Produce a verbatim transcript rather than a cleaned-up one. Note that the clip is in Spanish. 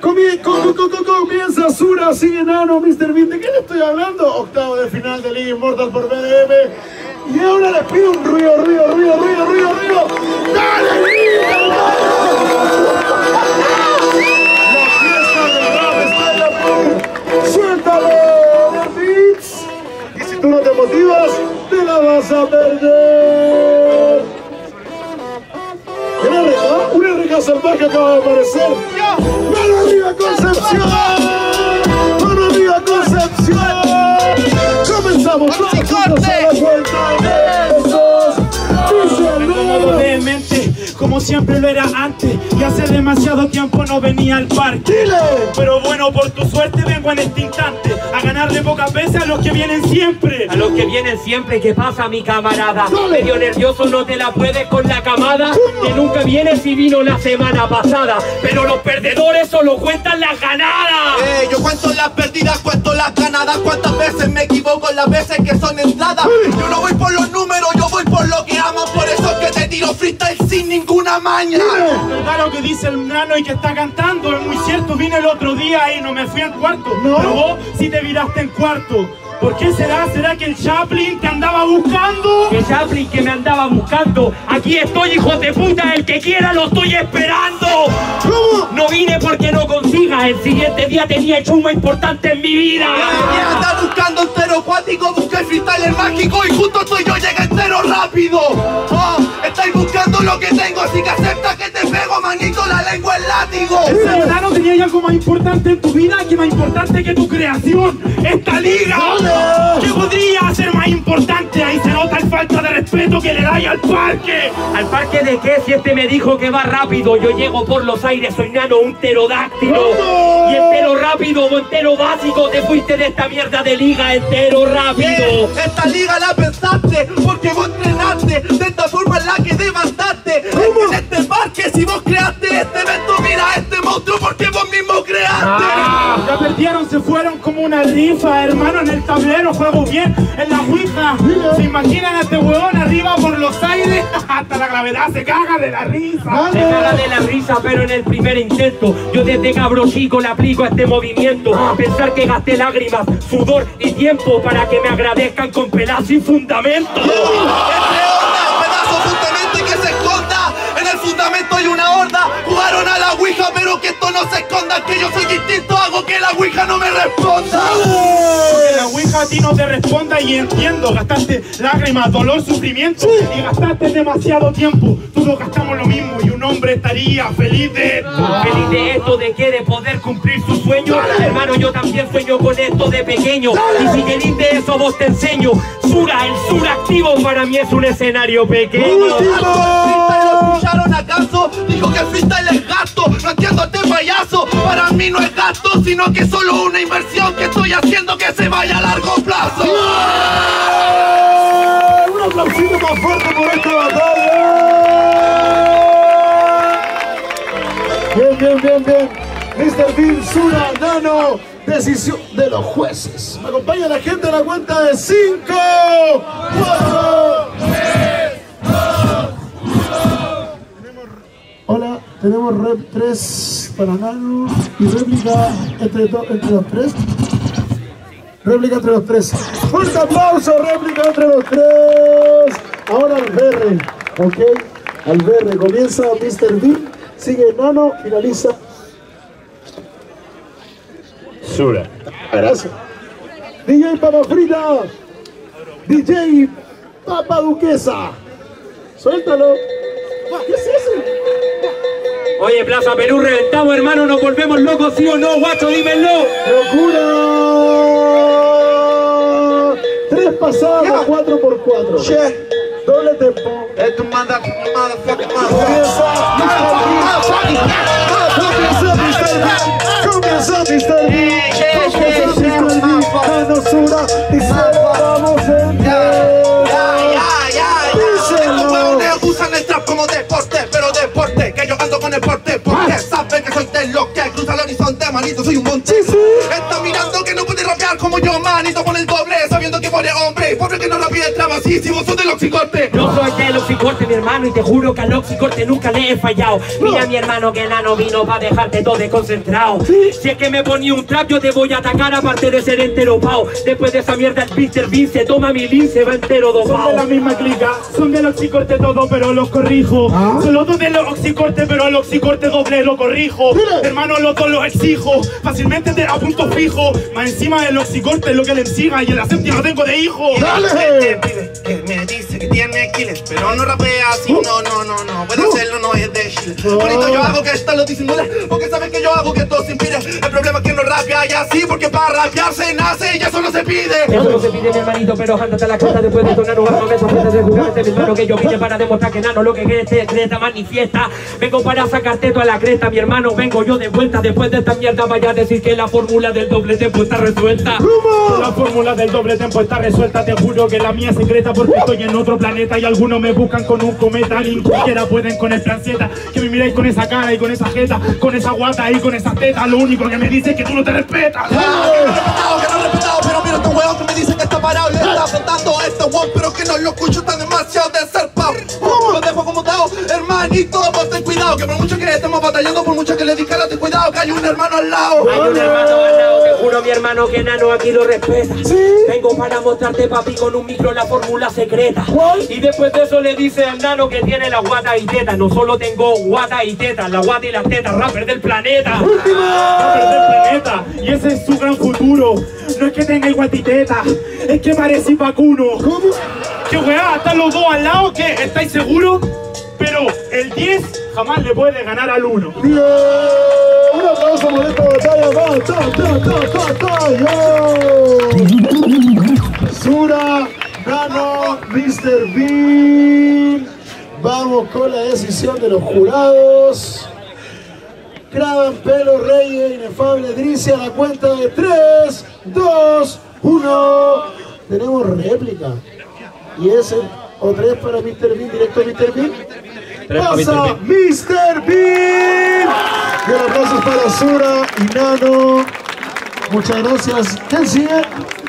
Comie com com com comienza Sura, sigue Nano, mister Bean. ¿De qué le estoy hablando? Octavo de final de Liga Immortal por B D M. Y ahora les pido un ruido, ruido, ruido, ruido, ruido, ruido. ¡Dale, Liga! La fiesta del rap está en la punta. ¡Suéltalo, Beats! Y si tú no te motivas, te la vas a perder. Una rica, una rica salvaje acaba de aparecer. ¡Mano arriba, Concepción! ¡Mano arriba, Concepción! Comenzamos todos juntos a la vuelta de esos. De mente, como siempre lo era antes. Y hace demasiado tiempo no venía al parque. ¡Dile! Pero bueno, por tu suerte vengo en este instante a ganarle pocas veces a los que vienen siempre. A los que vienen siempre, ¿qué pasa, mi camarada? Dale. Medio nervioso, no te la puedes con la camada. ¿Cómo? Que nunca viene si vino la semana pasada. Pero los perdedores solo cuentan las ganadas. Eh, yo cuento las perdidas, cuento las ganadas. Cuántas veces me equivoco, las veces que son entradas. Yo no voy por los números, yo voy por lo que amo. Por eso es que te tiro freestyle sin ninguna maña. ¿Verdad lo que dice el nano y que está cantando? Es muy cierto, vine el otro día y no me fui en cuarto. No. Pero vos sí te viraste en cuarto. ¿Por qué será? ¿Será que el Chaplin te andaba buscando? Que Chaplin que me andaba buscando. Aquí estoy, hijo de puta, el que quiera lo estoy esperando. ¿Cómo? No vine porque no consigas. El siguiente día tenía hecho un importante en mi vida. Quiero andar buscando entero cuático, busqué el freestyle mágico y justo estoy yo, llega entero rápido. Oh, estáis buscando lo que tengo, así que acepta que te pego, manito, la lengua el látigo. ¿Ese verano tenía algo más importante en tu vida? ¿Qué más importante que tu creación? ¡Esta liga! ¿Qué podría ser más importante? Ahí se nota el falta de respeto que le dais al parque. ¿Al parque de qué? Si este me dijo que va rápido. Yo llego por los aires, soy nano, un pterodáctilo. ¡Vamos! Y entero rápido o entero básico. Te fuiste de esta mierda de liga entero rápido. Eh, esta liga la pensaste porque vos entrenaste de esta forma en la que levantaste. En este parque, si vos creaste este evento, mira este monstruo porque vos mismo creaste. Ah, ya perdieron, se fueron como una rifa, hermano, en el tablero, juego bien, en la ouija. ¿Se imaginan a este huevón arriba por los aires? Hasta la gravedad se caga de la risa. Se caga de la risa, pero en el primer intento yo desde cabro chico le aplico a este movimiento. A pensar que gasté lágrimas, sudor y tiempo para que me agradezcan con pedazo y fundamento. Entre hordas, pedazo fundamento y que se esconda. En el fundamento hay una horda. Jugaron a la ouija, pero que esto no se esconda. Que yo soy distinto, hago que la ouija no me responda. Que la ouija a ti no te responda y entiendo. Gastaste lágrimas, dolor, sufrimiento y gastaste demasiado tiempo. Todos gastamos lo mismo y un hombre estaría feliz de esto. Feliz de esto, de que de poder cumplir su sueño. Hermano, yo también sueño con esto de pequeño. Y si querés de eso vos te enseño. Sura, el Sur activo para mí es un escenario pequeño. ¿Lo escucharon acaso? Dijo que el freestyle es gasto. No entiendo este payaso. Para mí no es gasto, sino que es solo una inversión que estoy haciendo que se vaya a largo plazo. Un aplausito más fuerte por esta batalla. Bien, bien, bien, bien. mister Bean, Sura, Nano. Decisión de los jueces. Me acompaña la gente a la cuenta de cinco, cuatro, tres, dos, uno. Hola, tenemos rep tres para Nano y réplica entre, entre los tres. Réplica entre los tres. Fuerte aplauso, réplica entre los tres. Ahora al B R, ok. Al B R comienza mister Bean, sigue Nano, finaliza Sura. Gracias. D J Papa Frita. D J Papa Duquesa. Suéltalo. ¿Qué es eso? Oye, Plaza Perú, reventamos, hermano, nos volvemos locos, ¿sí o no, guacho? Dímelo. ¡Locura! Tres pasadas, cuatro por cuatro. Che, Doble tempo. es tu manda, motherfucking Comienza mister Bean. Comienza mister Bean. Comienza mister Bean. Nano, Sura y celebramos en pie. Los huevones usan el trap como deporte, pero deporte, que yo ando con el porte, porque saben que soy de lo que cruza el horizonte, manito, soy un monte. Está mirando que no puede rapear como yo, manito, con el doble, sabiendo que pone hombre, pobre que no rapea el trap así, si vos sos del oxicorte. Yo soy de los oxicorte, mi hermano, y te juro que al oxicorte nunca le he fallado. Mira, mi hermano, que Nano vino para dejarte todo desconcentrado. Si es que me ponía un trap, yo te voy a atacar aparte de ser entero pao. Después de esa mierda, el mister Bean se toma mi lin, se va entero dopao. Son de la misma clica, son del oxicorte todo, pero los corrijo. ¿Ah? Son los dos del oxicorte, pero al oxicorte doble lo corrijo. Mira. Hermano, los dos los exijo, fácilmente te a punto fijo. Más encima del oxicorte es lo que le exiga, y en la séptima tengo de hijo. Dale. Este pibe que me dice que tiene kiles, pero no rapea así, uh. no, no, no, no. Puede hacerlo, no es de Chile. Uh. Bonito, yo hago que esto lo disimula, porque sabes que yo hago que todo se impide. El problema es que no rapea y así, porque para rapear se nace y eso no se pide. Eso no se pide, mi hermanito, pero ándate a la cresta después de tornar un barro. Me sorprende de jurarte, mi hermano, que yo vine para demostrar que Nano lo que quiere este creta manifiesta. Vengo para sacarte toda la cresta, mi hermano, vengo yo de vuelta. Después de esta mierda vaya a decir que la fórmula del doble tempo está resuelta. La fórmula del doble tempo está resuelta, te juro que la mía es secreta, porque estoy en otro planeta y algunos me buscan con un cometa. Ni siquiera pueden con el plan Z, que me miráis con esa cara y con esa jeta, con esa guata y con esas tetas. Lo único que me dice es que tú no te respetas. Ah, que no respetado, que no respetado, pero mira este weón que me dice que está parado. Le está afrontando a este weón, pero que no lo escucho, está demasiado desarpado. Lo dejo como dado, hermanito, vos ten cuidado, que por mucho que estemos batallando, por mucho que le diga, ten cuidado, que hay un hermano al lado. Hay un hermano al lado, te juro, mi hermano, que Nano aquí lo respeta. ¿Sí? Vengo para mostrarte, papi, con un micro la fórmula secreta. ¿Cuál? Y después de eso le dice al Nano que tiene la guata y teta. No solo tengo guata y teta, la guata y las tetas, rapper del planeta. ¡Última! Rapper del planeta, y ese es su gran futuro. No es que tenga guata y teta, es que parece vacuno. ¿Cómo? Que weá, están los dos al lado, ¿qué? ¿Estáis seguros? Pero el diez jamás le puede ganar al uno. ¡Bien! Un aplauso por esta batalla más. ¡Ta, ta, ta, ta, ta! ¡Yo! Sura, Nano, mister Bean. Vamos con la decisión de los jurados. Craven, Pelo, Reyes, Inefable, Dricia, a la cuenta de tres, dos, uno. Tenemos réplica. Y ese, o tres para mister Bean, directo a mister Bean. Pasa mister Bean. Y un aplauso para Sura y Nano. Muchas gracias. ¿Quién sigue?